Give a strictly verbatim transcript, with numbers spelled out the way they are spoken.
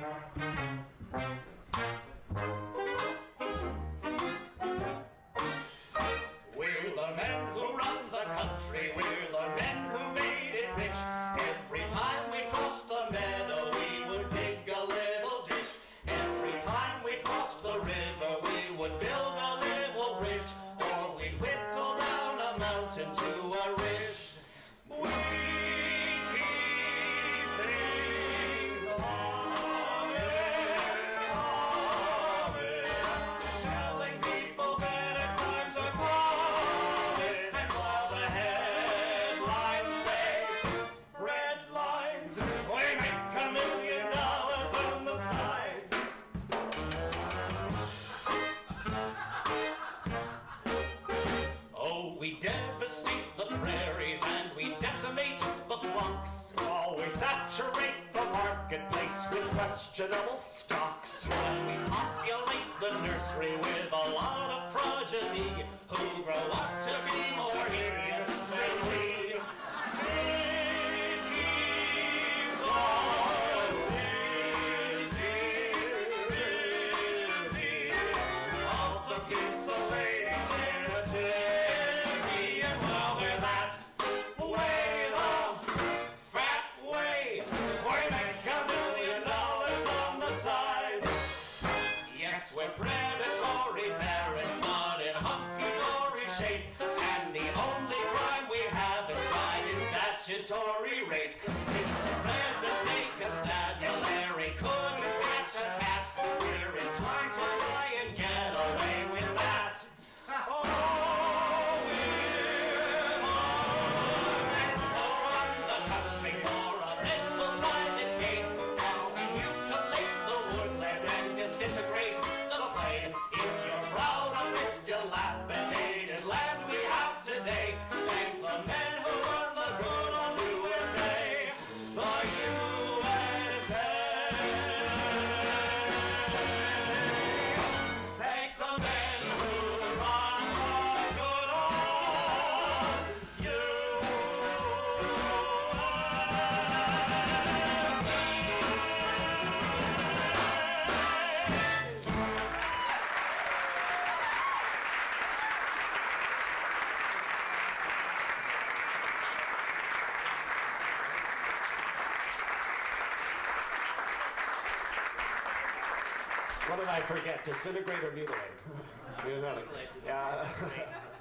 We're the men who run the country, we're the men who made it rich. Every time we crossed the meadow, we would dig a little ditch. Every time we crossed the river, we would build a little bridge. Or we'd whittle down a mountain to a ridge. We keep things humming, humming, telling people better times are coming. And while the headlines say breadlines, we make a million dollars on the side. Oh, we devastate the prairies and we decimate the flocks. Oh, we saturate the marketplace with questionable stocks. And we populate the nursery with a lot of progeny who grow up to be more hideous than we. It keeps us busy, busy. Also keeps the ladies in a tizzy. And while we're that way, the fat way, we make a million dollars on the side. Yes, we're predatory barons, but in hunky-dory shape. And the only crime we haven't tried is statutory rape. Since the present-day constabulary couldn't catch a cat, we're inclined to try and get away with that. Oh, we're on the country for a little private gain, as we mutilate the woodland and disintegrate the plain. If you're proud of this dilapidated land we have today, thank the men who run the good old U S A, the U S A. Thank the men who run the good old U S A. What did I forget? Disintegrate or mutilate? You know, Mutilate, yeah. disintegrate.